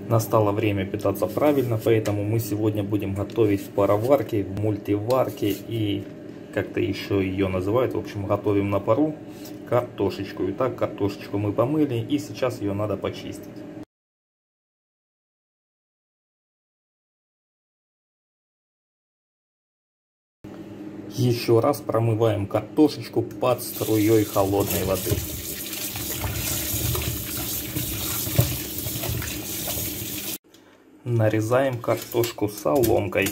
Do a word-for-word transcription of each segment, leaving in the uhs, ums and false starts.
Настало время питаться правильно, поэтому мы сегодня будем готовить в пароварке, в мультиварке и как-то еще ее называют. В общем, готовим на пару картошечку. Итак, картошечку мы помыли и сейчас ее надо почистить. Еще раз промываем картошечку под струей холодной воды. Нарезаем картошку соломкой.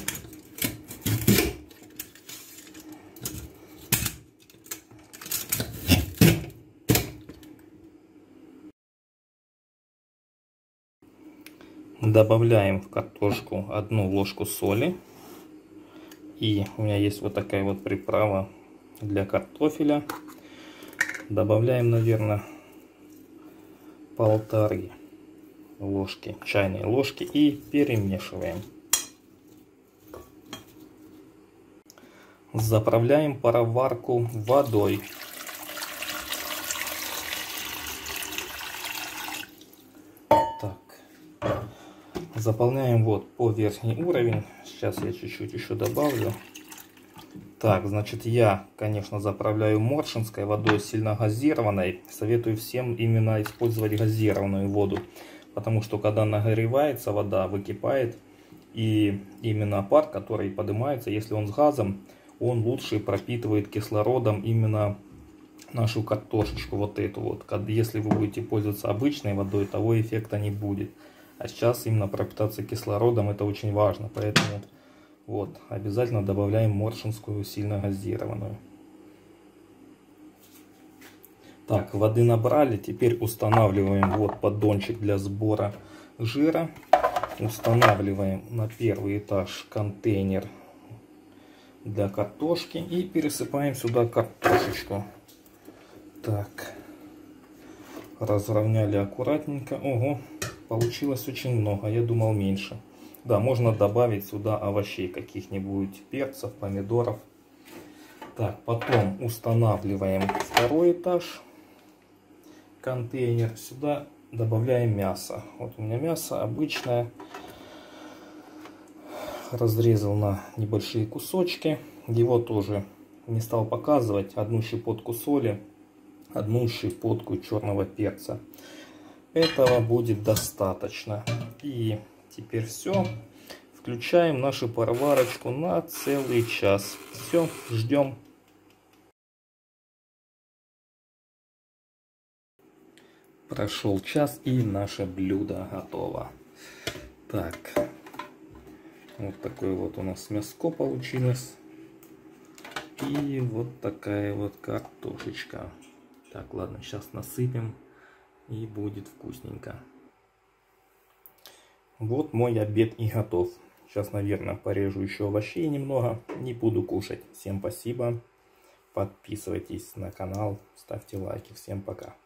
Добавляем в картошку одну ложку соли. И у меня есть вот такая вот приправа для картофеля. Добавляем, наверное, полторы ложки, чайные ложки, и перемешиваем. Заправляем пароварку водой. Так. Заполняем вот по верхний уровень. Сейчас я чуть-чуть еще добавлю. Так, значит, я, конечно, заправляю моршинской водой, сильно газированной. Советую всем именно использовать газированную воду. Потому что когда нагревается вода, выкипает, и именно пар, который поднимается, если он с газом, он лучше пропитывает кислородом именно нашу картошечку, вот эту вот. Если вы будете пользоваться обычной водой, того эффекта не будет. А сейчас именно пропитаться кислородом, это очень важно, поэтому вот обязательно добавляем моршинскую сильно газированную. Так, воды набрали, теперь устанавливаем вот поддончик для сбора жира. Устанавливаем на первый этаж контейнер для картошки и пересыпаем сюда картошечку. Так, разровняли аккуратненько. Ого, получилось очень много, я думал меньше. Да, можно добавить сюда овощей каких-нибудь, перцев, помидоров. Так, потом устанавливаем второй этаж. Контейнер. Сюда добавляем мясо. Вот у меня мясо обычное. Разрезал на небольшие кусочки. Его тоже не стал показывать. Одну щепотку соли, одну щепотку черного перца. Этого будет достаточно. И теперь все. Включаем нашу пароварочку на целый час. Все, ждем. Прошел час, и наше блюдо готово. Так, вот такое вот у нас мяско получилось. И вот такая вот картошечка. Так, ладно, сейчас насыпем, и будет вкусненько. Вот мой обед и готов. Сейчас, наверное, порежу еще овощей немного. Не буду кушать. Всем спасибо. Подписывайтесь на канал, ставьте лайки. Всем пока.